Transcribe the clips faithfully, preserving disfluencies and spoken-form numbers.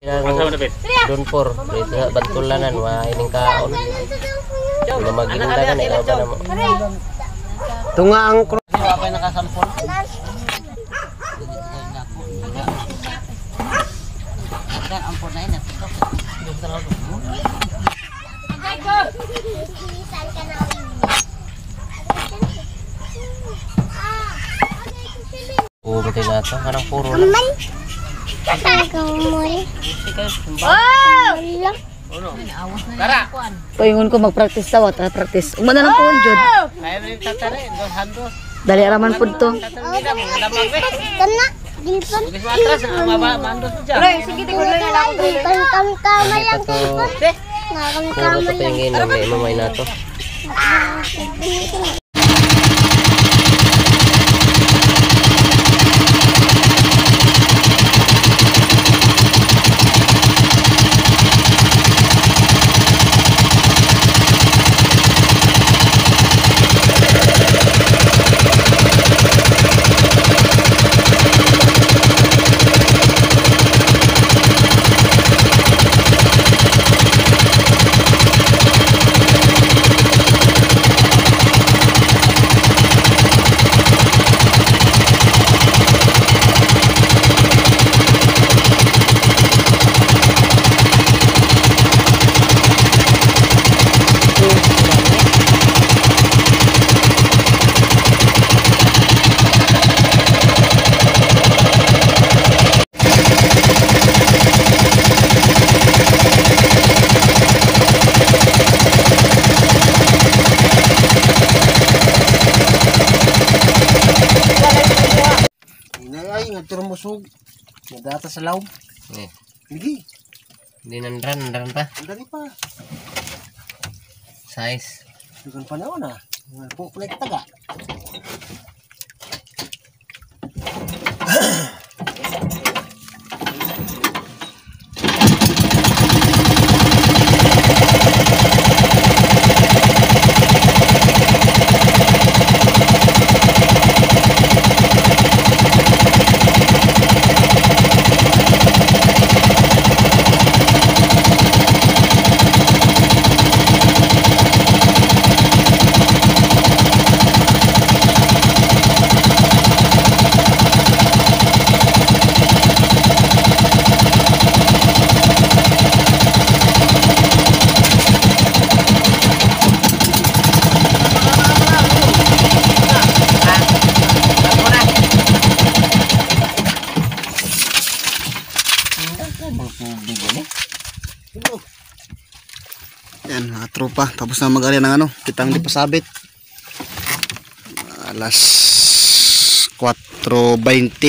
Doon por, dito sa bantulanan, maining kaon. Mga magindagan, ikaw ba na mo? Ito nga ang cross. Ako yung nakasampol. Ampun na yun. Oh, betul na ito. Karang puro lang. Paingon ko mag-practice tawa, ta practice. Umana lang po jud. Dali raman pud to. Kana gilpon. Pre, sige tingod lang ako dali. Kam-kamay lang gilpon. Puro ito tingin na may mamay na to. Musog. Nadata sa laom. Eh. Hindi. Hindi nandran, nandran pa. Nandran pa. Size. Bukan panahon na. Po pala kita ga. Yan mga tropa, tapos na mag-ari ng ano, kitang di pasabit. Alas kwatro beinte.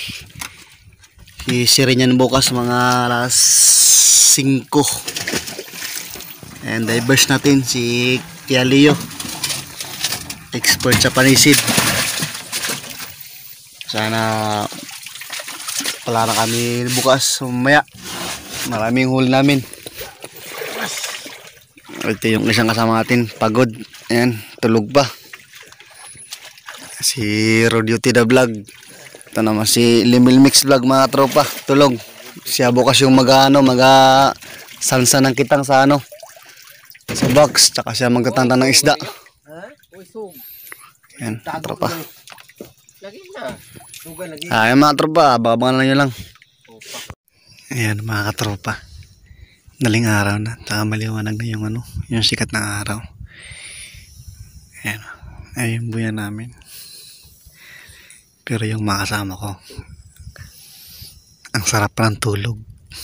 Sisirin yan bukas mga alas singko. And diverse natin si Tia Leo, expert sa panisid. Sana pala na kami bukas umaya. Maraming huli namin. Ito yung isang kasama natin, pagod. Ayan, tulog pa. Si Roduty the Vlog. Ito naman si Limil Mix Vlog, mga tropa. Tulog. Siya bukas yung mag-ano, mag-sansa ng kitang sa ano, sa box. Tsaka siya magtatanta ng isda. Ayan, mga tropa. Ayan mga tropa, abangan lang nyo lang. Ayan mga katropa. Daling araw na, taka maliwanag na yung ano, yung sikat ng araw. Ayan, ay yung buya namin. Pero yung makasama ko, ang sarap pa ng tulog.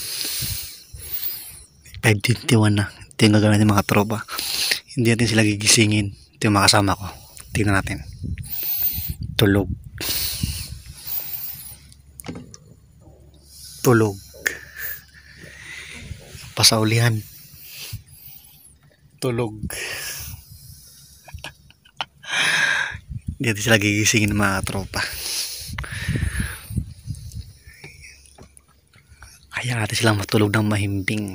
five twenty-one na. Ito yung gagawin ng mga tropa. Hindi natin sila gigisingin. Ito yung makasama ko. Tingnan natin. Tulog. Tulog. Pasaulihan. Tulog. Hindi natin sila gigisingin ng mga tropa. Kaya natin silang matulog ng mahimbing.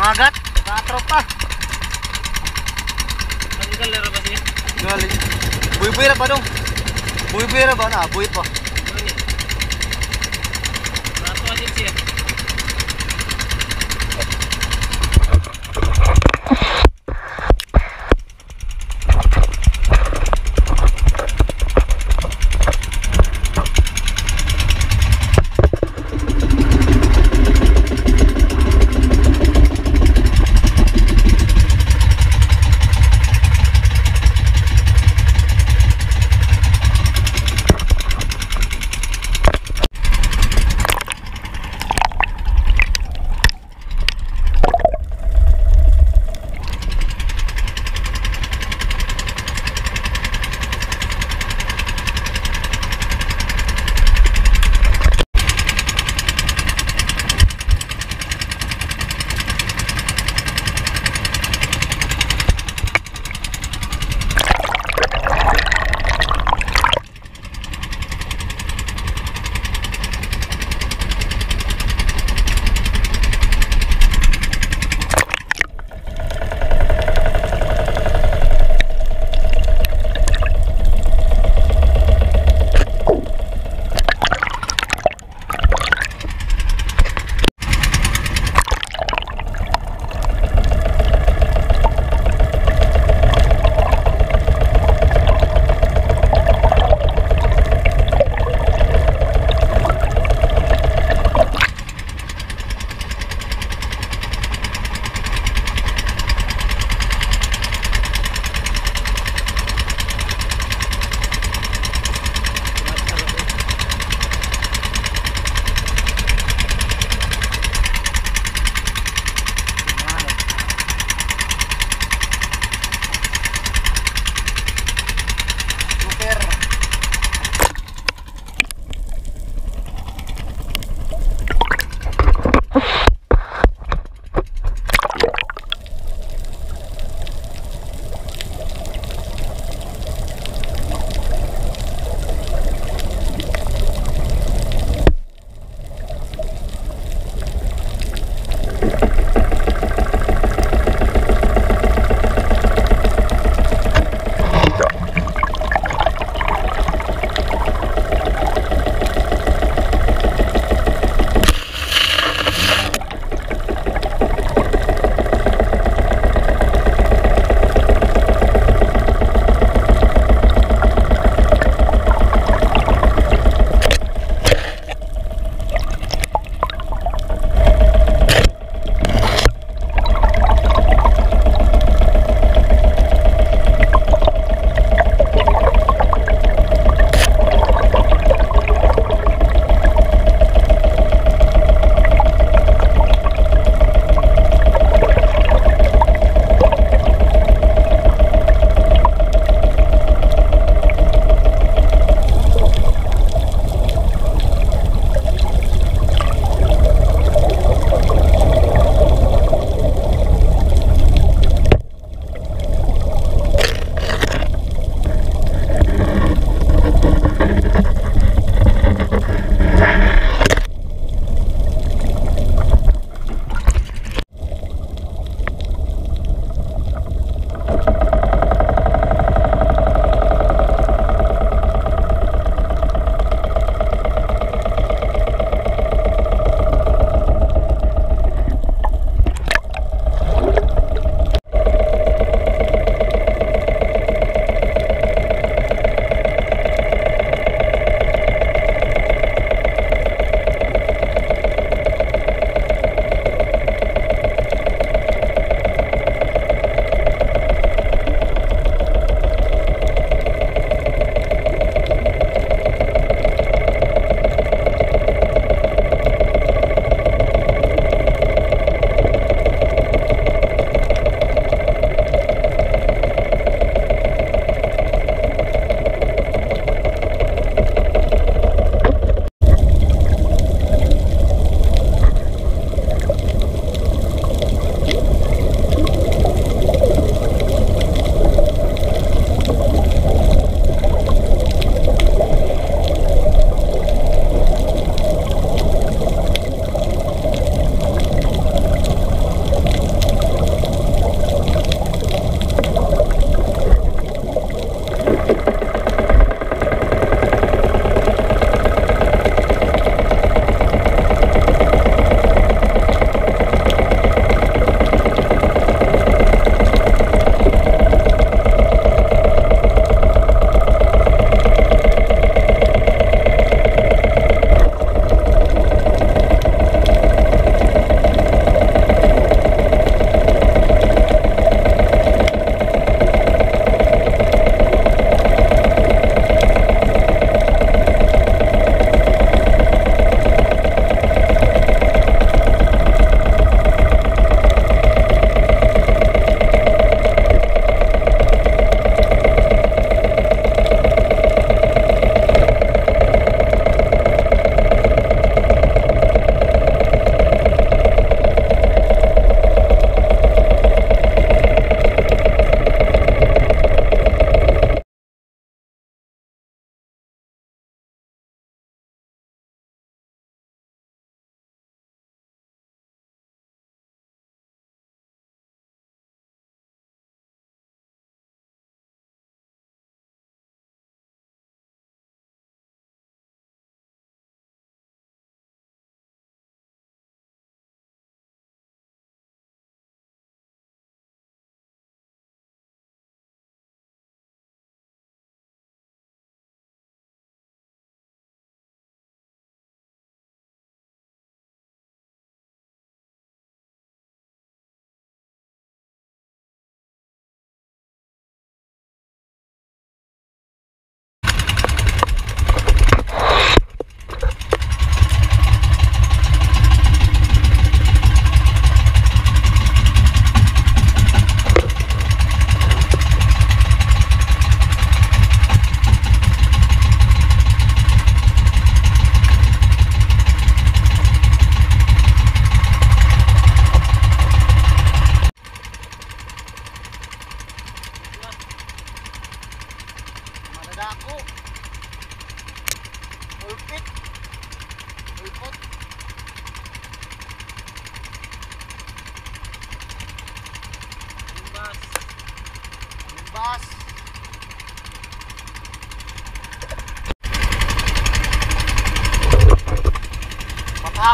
Magat, mga tropa. Paggal na ba siya? Galing. Buy-buy ra ba dong? Buy-buy ra ba na? Buy pa. Rato aja siya.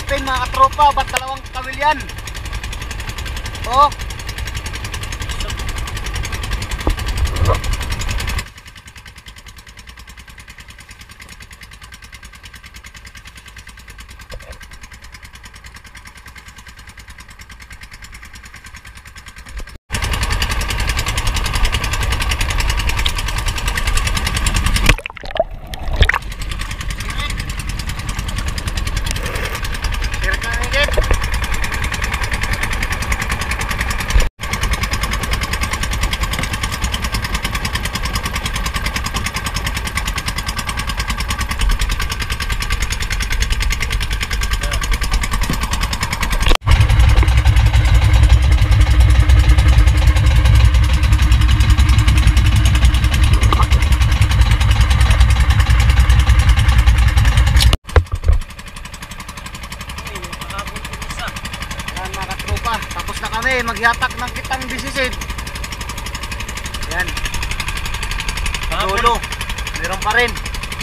Hanapin mga katropa, ba't dalawang kawil yan? Oh. Tapos na kami magyatak ng kitang bisisid. Yan. Dulo. Meron pa rin.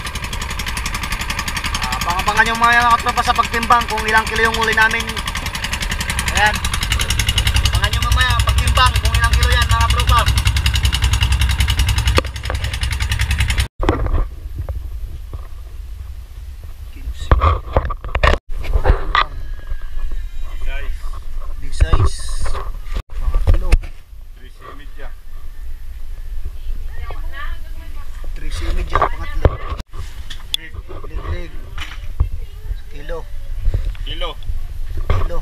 Uh, Abangan-abangan yung mga katropa sa pagtimbang kung ilang kilo yung huli namin. Ayan. Abangan nyo mamaya pagtimbang kung ilang kilo yan mga katropa. Size mga kilo trisi media pangatlo lig-lig kilo kilo kilo